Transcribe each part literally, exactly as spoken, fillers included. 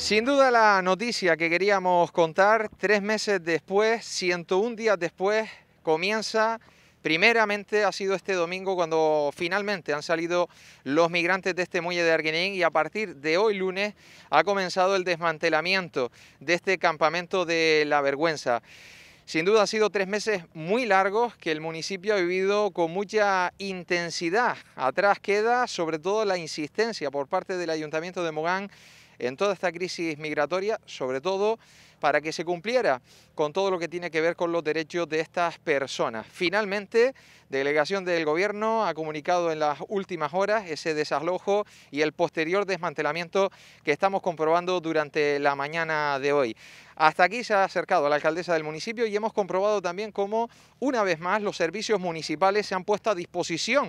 Sin duda la noticia que queríamos contar, tres meses después, ciento un días después, comienza. Primeramente ha sido este domingo cuando finalmente han salido los migrantes de este muelle de Arguineguín y a partir de hoy lunes ha comenzado el desmantelamiento de este campamento de La Vergüenza. Sin duda han sido tres meses muy largos que el municipio ha vivido con mucha intensidad. Atrás queda sobre todo la insistencia por parte del Ayuntamiento de Mogán en toda esta crisis migratoria, sobre todo para que se cumpliera con todo lo que tiene que ver con los derechos de estas personas. Finalmente, delegación del Gobierno ha comunicado en las últimas horas ese desalojo y el posterior desmantelamiento que estamos comprobando durante la mañana de hoy. Hasta aquí se ha acercado la alcaldesa del municipio y hemos comprobado también cómo, una vez más, los servicios municipales se han puesto a disposición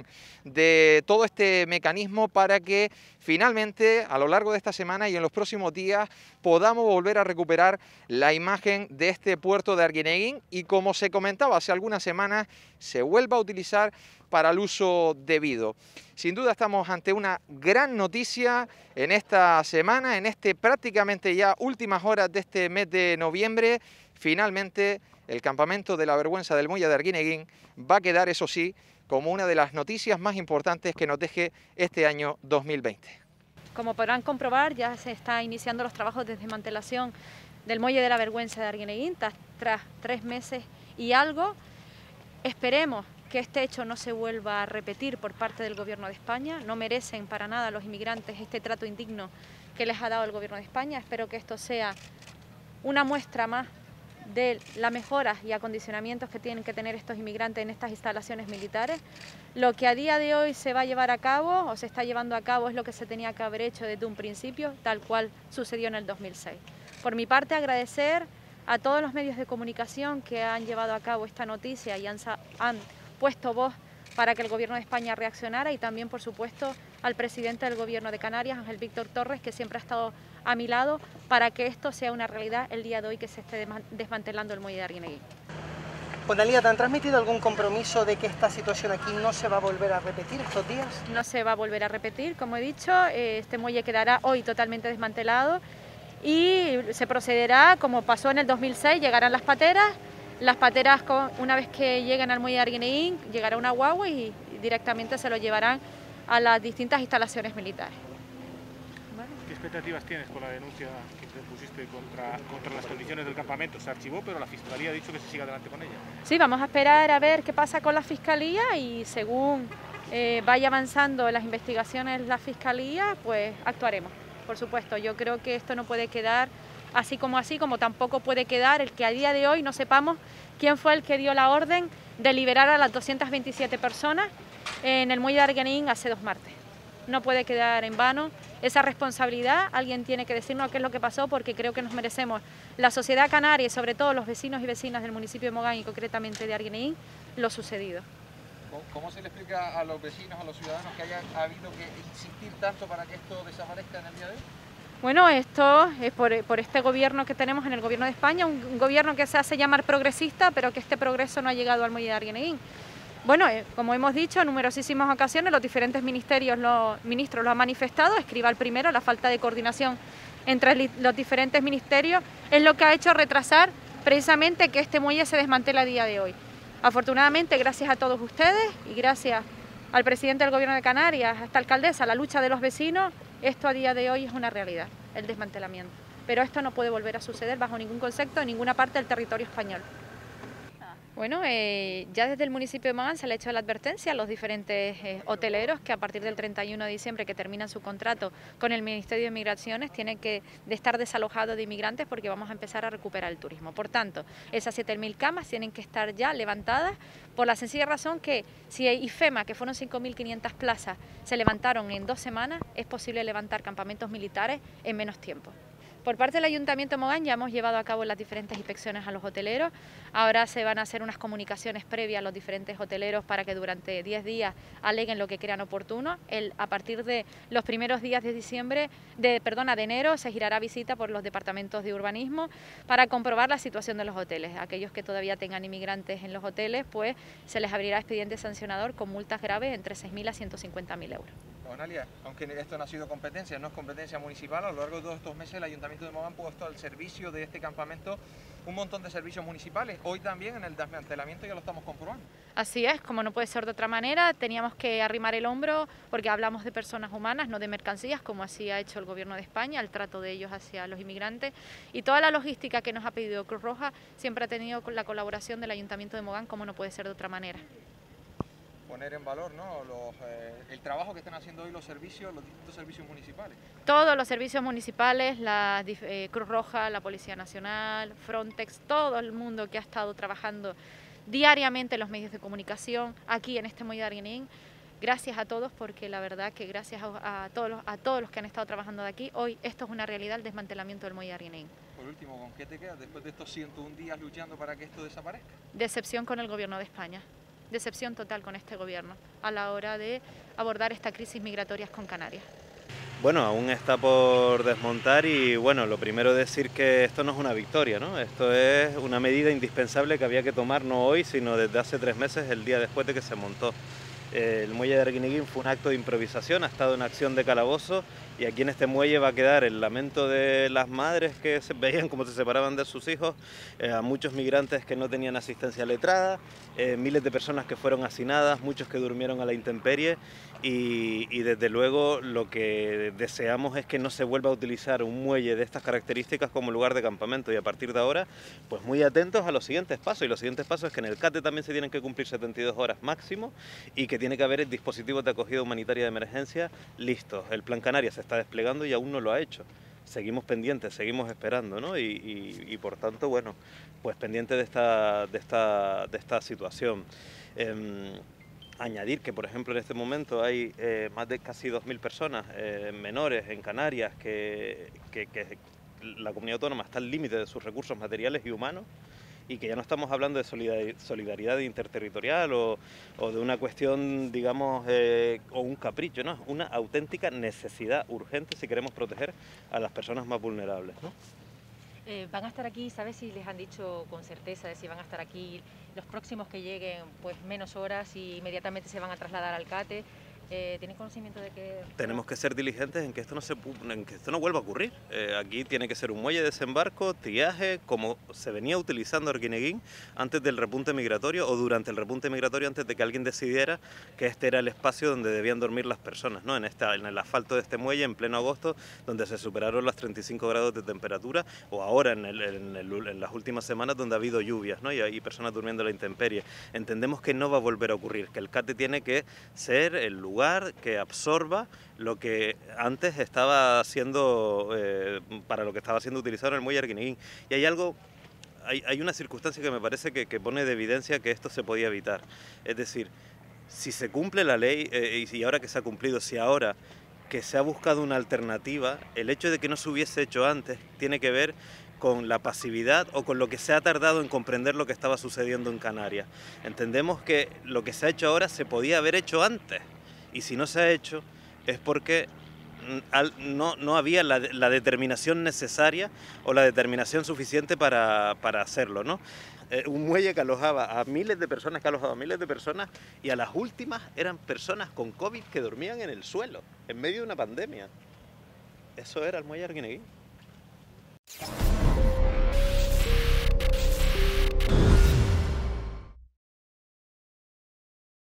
de todo este mecanismo para que finalmente, a lo largo de esta semana y en los próximos días, podamos volver a recuperar la imagen de este puerto de Arguineguín y, como se comentaba hace algunas semanas, se vuelva a utilizar para el uso debido. Sin duda estamos ante una gran noticia en esta semana, en este prácticamente ya últimas horas de este mes de noviembre. Finalmente el campamento de La Vergüenza del muelle de Arguineguín va a quedar, eso sí, como una de las noticias más importantes que nos deje este año dos mil veinte. Como podrán comprobar, ya se están iniciando los trabajos de desmantelación del muelle de La Vergüenza de Arguineguín tras, tras tres meses y algo. Esperemos que este hecho no se vuelva a repetir por parte del Gobierno de España. No merecen para nada los inmigrantes este trato indigno que les ha dado el Gobierno de España. Espero que esto sea una muestra más de las mejoras y acondicionamientos que tienen que tener estos inmigrantes en estas instalaciones militares. Lo que a día de hoy se va a llevar a cabo o se está llevando a cabo es lo que se tenía que haber hecho desde un principio, tal cual sucedió en el dos mil seis. Por mi parte, agradecer a todos los medios de comunicación que han llevado a cabo esta noticia y han, han puesto voz para que el Gobierno de España reaccionara, y también, por supuesto, al presidente del Gobierno de Canarias, Ángel Víctor Torres, que siempre ha estado a mi lado para que esto sea una realidad el día de hoy que se esté desmantelando el muelle de Arguineguín. Bonalía, ¿te han transmitido algún compromiso de que esta situación aquí no se va a volver a repetir estos días? No se va a volver a repetir, como he dicho, este muelle quedará hoy totalmente desmantelado y se procederá como pasó en el dos mil seis, llegarán las pateras. Las pateras, una vez que lleguen al muelle de Arguineguín, llegará una guagua y directamente se lo llevarán a las distintas instalaciones militares. ¿Vale? ¿Qué expectativas tienes con la denuncia que te pusiste contra, contra las condiciones del campamento? Se archivó, pero la Fiscalía ha dicho que se siga adelante con ella. Sí, vamos a esperar a ver qué pasa con la Fiscalía y según eh, vaya avanzando las investigaciones la Fiscalía, pues actuaremos. Por supuesto, yo creo que esto no puede quedar así como así, como tampoco puede quedar el que a día de hoy no sepamos quién fue el que dio la orden de liberar a las doscientas veintisiete personas en el muelle de Arguineguín hace dos martes. No puede quedar en vano esa responsabilidad, alguien tiene que decirnos qué es lo que pasó, porque creo que nos merecemos, la sociedad canaria y sobre todo los vecinos y vecinas del municipio de Mogán y concretamente de Arguineguín, lo sucedido. ¿Cómo se le explica a los vecinos, a los ciudadanos que haya habido que insistir tanto para que esto desaparezca en el día de hoy? Bueno, esto es por, por este gobierno que tenemos en el Gobierno de España, un, un gobierno que se hace llamar progresista, pero que este progreso no ha llegado al muelle de Arguineguín. Bueno, eh, como hemos dicho en numerosísimas ocasiones, los diferentes ministerios, los ministros lo han manifestado. Escribal primero, la falta de coordinación entre los diferentes ministerios es lo que ha hecho retrasar precisamente que este muelle se desmantele a día de hoy. Afortunadamente, gracias a todos ustedes y gracias al presidente del Gobierno de Canarias, a esta alcaldesa, a la lucha de los vecinos, esto a día de hoy es una realidad, el desmantelamiento. Pero esto no puede volver a suceder bajo ningún concepto en ninguna parte del territorio español. Bueno, eh, ya desde el municipio de Mogán se le ha hecho la advertencia a los diferentes eh, hoteleros que a partir del treinta y uno de diciembre, que terminan su contrato con el Ministerio de Migraciones, tienen que de estar desalojados de inmigrantes porque vamos a empezar a recuperar el turismo. Por tanto, esas siete mil camas tienen que estar ya levantadas por la sencilla razón que si IFEMA, que fueron cinco mil quinientas plazas, se levantaron en dos semanas, es posible levantar campamentos militares en menos tiempo. Por parte del Ayuntamiento de Mogán ya hemos llevado a cabo las diferentes inspecciones a los hoteleros. Ahora se van a hacer unas comunicaciones previas a los diferentes hoteleros para que durante diez días aleguen lo que crean oportuno. El, a partir de los primeros días de diciembre, de, perdona, de enero, se girará visita por los departamentos de urbanismo para comprobar la situación de los hoteles. Aquellos que todavía tengan inmigrantes en los hoteles, pues se les abrirá expediente sancionador con multas graves entre seis mil a ciento cincuenta mil euros. Analia, aunque esto no ha sido competencia, no es competencia municipal, a lo largo de todos estos meses el Ayuntamiento de Mogán ha puesto al servicio de este campamento un montón de servicios municipales. Hoy también en el desmantelamiento ya lo estamos comprobando. Así es, como no puede ser de otra manera, teníamos que arrimar el hombro porque hablamos de personas humanas, no de mercancías, como así ha hecho el Gobierno de España, el trato de ellos hacia los inmigrantes, y toda la logística que nos ha pedido Cruz Roja siempre ha tenido la colaboración del Ayuntamiento de Mogán, como no puede ser de otra manera. Poner en valor, ¿no?, los, eh, el trabajo que están haciendo hoy los servicios, los distintos servicios municipales. Todos los servicios municipales, la eh, Cruz Roja, la Policía Nacional, Frontex, todo el mundo que ha estado trabajando diariamente en los medios de comunicación, aquí en este muelle de Arguineguín. Gracias a todos, porque la verdad que gracias a, a, todos los, a todos los que han estado trabajando de aquí, hoy esto es una realidad, el desmantelamiento del muelle de Arguineguín. Por último, ¿con qué te quedas después de estos ciento un días luchando para que esto desaparezca? Decepción con el Gobierno de España. Decepción total con este gobierno a la hora de abordar esta crisis migratoria con Canarias. Bueno, aún está por desmontar y bueno, lo primero decir que esto no es una victoria, ¿no? Esto es una medida indispensable que había que tomar no hoy, sino desde hace tres meses, el día después de que se montó. El muelle de Arguineguín fue un acto de improvisación, ha estado en acción de calabozo y aquí en este muelle va a quedar el lamento de las madres que se veían como se separaban de sus hijos, eh, a muchos migrantes que no tenían asistencia letrada, eh, miles de personas que fueron hacinadas, muchos que durmieron a la intemperie y, y desde luego lo que deseamos es que no se vuelva a utilizar un muelle de estas características como lugar de campamento y a partir de ahora pues muy atentos a los siguientes pasos y los siguientes pasos es que en el CATE también se tienen que cumplir setenta y dos horas máximo y que tiene que haber dispositivos de acogida humanitaria de emergencia listos. El Plan Canarias se está desplegando y aún no lo ha hecho. Seguimos pendientes, seguimos esperando, ¿no? Y, y, y por tanto, bueno, pues pendientes de esta, de esta, de esta situación. Eh, añadir que, por ejemplo, en este momento hay eh, más de casi dos mil personas eh, menores en Canarias que, que, que la comunidad autónoma está al límite de sus recursos materiales y humanos y que ya no estamos hablando de solidaridad interterritorial o, o de una cuestión, digamos, eh, o un capricho, ¿no? Una auténtica necesidad urgente si queremos proteger a las personas más vulnerables, ¿no? Eh, ¿Van a estar aquí? ¿Sabes si les han dicho con certeza de si van a estar aquí los próximos que lleguen, pues menos horas y inmediatamente se van a trasladar al CATE? Eh, ¿Tienen conocimiento de que...? Tenemos que ser diligentes en que esto no, se, en que esto no vuelva a ocurrir. Eh, aquí tiene que ser un muelle de desembarco, triaje, como se venía utilizando Arguineguín antes del repunte migratorio o durante el repunte migratorio antes de que alguien decidiera que este era el espacio donde debían dormir las personas, ¿no? En, esta, en el asfalto de este muelle en pleno agosto, donde se superaron los treinta y cinco grados de temperatura, o ahora en, el, en, el, en las últimas semanas donde ha habido lluvias, ¿no? Y hay personas durmiendo a la intemperie. Entendemos que no va a volver a ocurrir, que el CATE tiene que ser el lugar que absorba lo que antes estaba siendo, eh, para lo que estaba siendo utilizado en el muelle Arguineguín. Y hay algo, hay, hay una circunstancia que me parece que, que pone de evidencia que esto se podía evitar. Es decir, si se cumple la ley, eh, y ahora que se ha cumplido, si ahora que se ha buscado una alternativa, el hecho de que no se hubiese hecho antes tiene que ver con la pasividad o con lo que se ha tardado en comprender lo que estaba sucediendo en Canarias. Entendemos que lo que se ha hecho ahora se podía haber hecho antes. Y si no se ha hecho es porque no, no había la, la determinación necesaria o la determinación suficiente para, para hacerlo, ¿no? Eh, un muelle que alojaba a miles de personas, que alojaba a miles de personas y a las últimas eran personas con COVID que dormían en el suelo, en medio de una pandemia. Eso era el muelle Arguineguín.